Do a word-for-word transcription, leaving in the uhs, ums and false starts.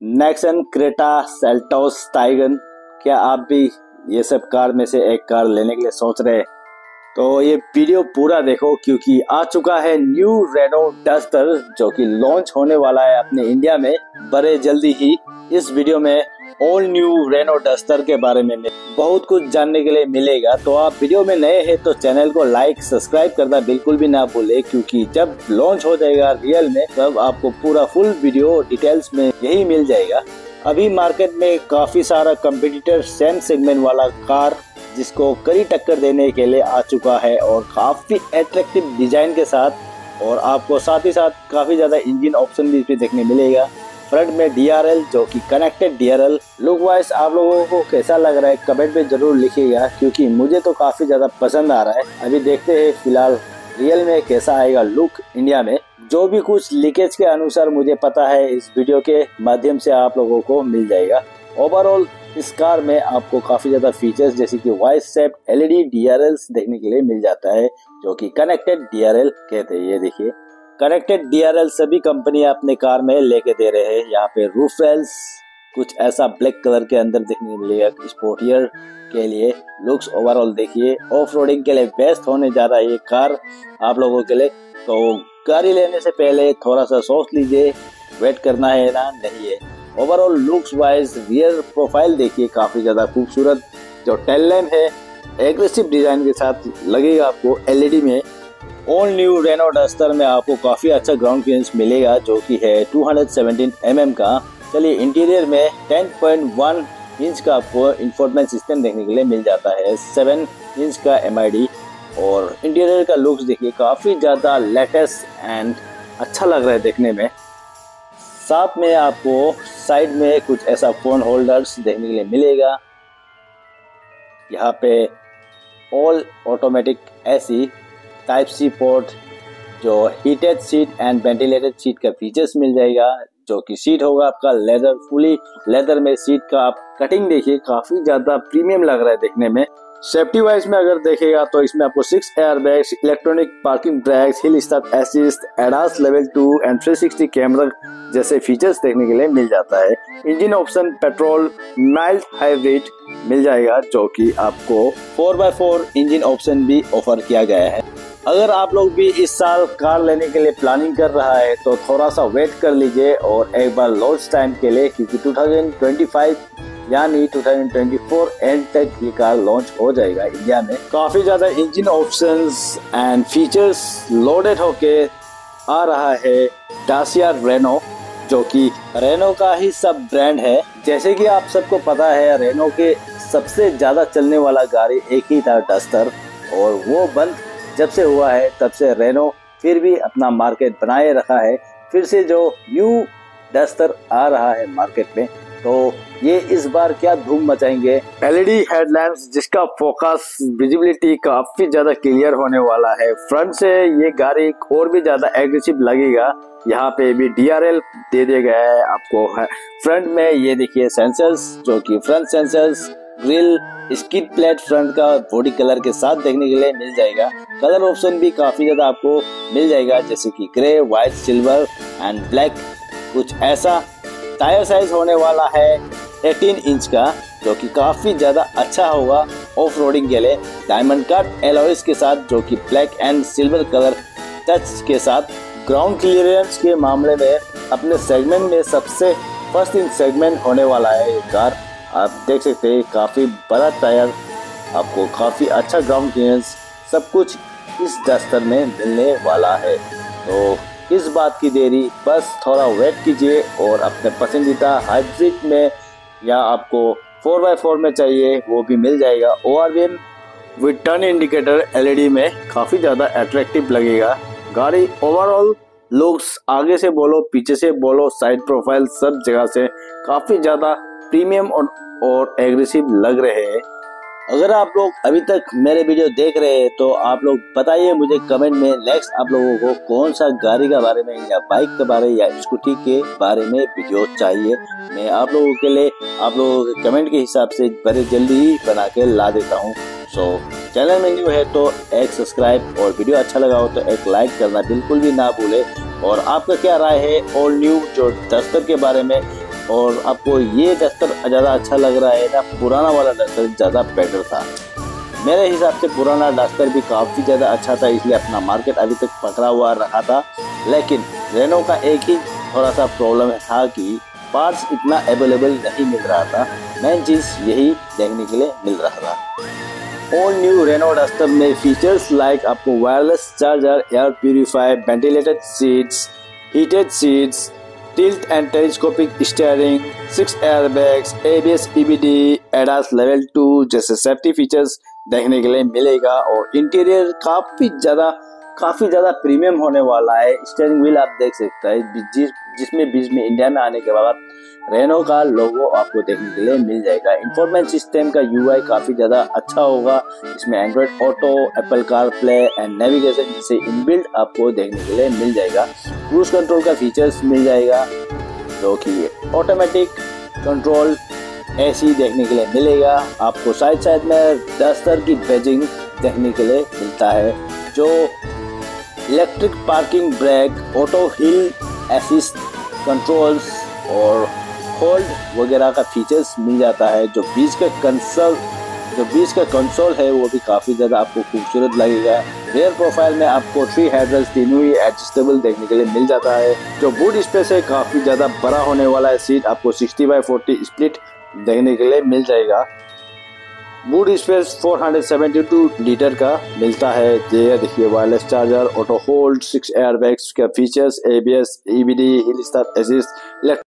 Nexon, Creta, Seltos, Taigun. क्या आप भी ये सब कार में से एक कार लेने के लिए सोच रहे हैं? तो ये वीडियो पूरा देखो, क्योंकि आ चुका है न्यू रेनो डस्टर जो कि लॉन्च होने वाला है अपने इंडिया में बड़े जल्दी ही। इस वीडियो में ऑल न्यू रेनो डस्टर के बारे में बहुत कुछ जानने के लिए मिलेगा। तो आप वीडियो में नए हैं तो चैनल को लाइक सब्सक्राइब करना बिल्कुल भी ना भूले, क्योंकि जब लॉन्च हो जाएगा रियल में तब आपको पूरा फुल वीडियो डिटेल्स में यही मिल जाएगा। अभी मार्केट में काफी सारा कंपटीटर सेम सेगमेंट वाला कार जिसको कड़ी टक्कर देने के लिए आ चुका है और काफी अट्रैक्टिव डिजाइन के साथ, और आपको साथ ही साथ काफी ज्यादा इंजन ऑप्शन भी इसमें देखने मिलेगा। फ्रंट में डी आर एल जो कि connected D R L. Look wise आप लोगों को कैसा लग रहा है कमेंट में जरूर लिखिएगा, क्योंकि मुझे तो काफी ज्यादा पसंद आ रहा है। अभी देखते हैं फिलहाल रियल में कैसा आएगा लुक इंडिया में। जो भी कुछ लीकेज के अनुसार मुझे पता है इस वीडियो के माध्यम से आप लोगों को मिल जाएगा। ओवरऑल इस कार में आपको काफी ज्यादा फीचर्स जैसे कि voice set L E D D R L देखने के लिए मिल जाता है, जो कि कनेक्टेड डी आर एल कहते हैं। ये देखिए कनेक्टेड डी आर एल सभी कंपनियां अपने कार में लेके दे रहे हैं। यहाँ पे रूफ रेल्स कुछ ऐसा ब्लैक कलर के अंदर देखने को मिलेगा स्पोर्टियर के लिए। लुक्स ओवरऑल देखिए ऑफ रोडिंग के लिए बेस्ट होने जा रहा है ये कार आप लोगों के लिए। तो गाड़ी लेने से पहले थोड़ा सा सोच लीजिए, वेट करना है ना नहीं है। Overall looks wise rear profile देखिए काफी ज्यादा खूबसूरत। जो टेल लैम्प है एग्रेसिव डिजाइन के साथ लगेगा आपको एल ई डी में। ऑल न्यू रेनो डस्टर में आपको काफी अच्छा ग्राउंड क्लियरेंस मिलेगा जो कि है दो सौ सत्रह एम एम का। चलिए इंटीरियर में दस पॉइंट एक इंच का आपको इंफोटेनमेंट सिस्टम देखने के लिए मिल जाता है, सात इंच का एम आई डी। और इंटीरियर का लुक्स देखिए काफी ज्यादा लेटेस्ट एंड अच्छा लग रहा है देखने में। साथ में आपको साइड में कुछ ऐसा फोन होल्डर्स देखने के लिए मिलेगा। यहाँ पे all automatic AC, type C port, जो heated seat and ventilated seat का फीचर्स मिल जाएगा, जो कि सीट होगा आपका लेदर, फुली लेदर में सीट का आप कटिंग देखिए काफी ज्यादा प्रीमियम लग रहा है देखने में। सेफ्टी वाइज में अगर देखेगा तो इसमें आपको six air bags, electronic parking brakes, hill start assist, ADAS level two and three sixty camera जैसे फीचर्स देखने के लिए मिल जाता है। Engine option petrol mild hybrid मिल जाएगा, जो कि आपको four by four engine option भी ऑफर किया गया है। अगर आप लोग भी इस साल कार लेने के लिए प्लानिंग कर रहा है तो थोड़ा सा वेट कर लीजिए और एक बार लॉन्च टाइम के लिए, क्योंकि दो हज़ार पच्चीस यानी दो हज़ार चौबीस एंड तक ये कार लॉन्च हो जाएगा इंडिया में। काफी ज्यादा engine options and features loaded होके आ रहा है डासिया रेनो, जो कि रेनो का ही सब ब्रांड है। जैसे कि आप सबको पता है रेनो के सबसे ज्यादा चलने वाला गाड़ी एक ही था डस्टर, और वो बंद जब से हुआ है तब से रेनो फिर भी अपना मार्केट बनाए रखा है। फिर से जो न्यू डस्टर आ रहा है मार्केट में, तो ये इस बार क्या धूम मचाएंगे। एल ई डी हेडलैम्प्स जिसका फोकस विजिबिलिटी काफी ज्यादा क्लियर होने वाला है। फ्रंट से ये गाड़ी और भी ज्यादा एग्रेसिव लगेगा। यहाँ पे भी डी आर एल दे दिया गया है आपको। फ्रंट में ये देखिए सेंसर्स, जो कि front sensors, grille, skid plate front का बॉडी कलर के साथ देखने के लिए मिल जाएगा। कलर ऑप्शन भी काफी ज्यादा आपको मिल जाएगा, जैसे कि grey, white, silver and black कुछ ऐसा। टायर साइज होने वाला है अठारह इंच का, जो कि काफी ज्यादा अच्छा होगा ऑफ रोडिंग के लिए। डायमंड कट एलॉयज के साथ, जो कि black and silver colour touch के साथ। ग्राउंड क्लियरेंस के मामले में अपने सेगमेंट में सबसे फर्स्ट इन सेगमेंट होने वाला है ये कार। आप देख सकते हैं काफी बड़ा टायर, आपको काफी अच्छा ग्राउंड क्लियरेंस, सब कुछ इस डस्टर में मिलने वाला है। तो इस बात की देरी, बस थोड़ा वेट कीजिए और अपने पसंदीदा हाइब्रिड में या आपको फोर बाय फोर में चाहिए वो भी मिल जाएगा। O R V M with turn indicator L E D में काफी ज्यादा अट्रैक्टिव लगेगा गाड़ी। ओवरऑल लुक्स आगे से बोलो पीछे से बोलो साइड प्रोफाइल सब जगह से काफी ज्यादा प्रीमियम और, और एग्रेसिव लग रहे हैं। अगर आप लोग अभी तक मेरे वीडियो देख रहे हैं तो आप लोग बताइए मुझे कमेंट में नेक्स्ट आप लोगों को कौन सा गाड़ी के बारे में या बाइक के बारे या स्कूटी के बारे में वीडियो चाहिए। मैं आप लोगों के लिए आप लोगों के कमेंट के हिसाब से बड़े जल्दी ही बना के ला देता हूँ। सो चैनल में न्यू है तो एक सब्सक्राइब और वीडियो अच्छा लगा हो तो एक लाइक करना बिल्कुल भी ना भूले। और आपका क्या राय है ऑल न्यू जो डस्टर के बारे में और आपको ये डस्टर ज़्यादा अच्छा लग रहा है ना पुराना वाला डस्टर ज़्यादा बेटर था। मेरे हिसाब से पुराना डस्टर भी काफ़ी ज़्यादा अच्छा था, इसलिए अपना मार्केट अभी तक पकड़ा हुआ रहा था। लेकिन रेनो का एक ही थोड़ा सा प्रॉब्लम था कि पार्ट्स इतना अवेलेबल नहीं मिल रहा था। मेन चीज़ यही देखने के लिए मिल रहा था। ऑल न्यू रेनो डस्टर में फीचर्स लाइक आपको wireless charger, air purifier, ventilated seats, heated seats, tilt and telescopic steering, six airbags, A B S, E B D, ADAS level two जैसे सेफ्टी फीचर्स देखने के लिए मिलेगा। और interior काफी ज्यादा काफी ज्यादा प्रीमियम होने वाला है। स्टीयरिंग व्हील आप देख सकते हैं जिस जिसमें बीच में इंडिया में आने के बाद रेनो का लोगो आपको देखने के लिए मिल जाएगा। इंफॉर्मेशन सिस्टम का यू आई काफी ज्यादा अच्छा होगा। इसमें Android auto, Apple car play and navigation जिसे इनबिल्ट आपको देखने के लिए मिल जाएगा। क्रूज कंट्रोल का फीचर्स मिल जाएगा जो कि ऑटोमेटिक कंट्रोल एसी देखने के लिए मिलेगा। आपको साइड साइड में डस्टर की बैजिंग देखने के लिए मिलता है जो electric parking brake, auto hill assist controls और होल्ड वगैरह का फीचर्स मिल जाता है। जो बीच का कंसोल जो बीच का कंसोल है वो भी काफ़ी ज़्यादा आपको खूबसूरत लगेगा। रेयर प्रोफाइल में आपको थ्री हेडरेस्ट तीनों ही एडजस्टेबल देखने के लिए मिल जाता है। जो बूट स्पेस है काफ़ी ज़्यादा बड़ा होने वाला है। सीट आपको सिक्सटी बाई फोर्टी स्प्लिट देखने के लिए मिल जाएगा। Boot space four seventy two litre का मिलता है। ये देखिए wireless charger, auto hold, six airbags का features, A B S, E B D, hill start assist,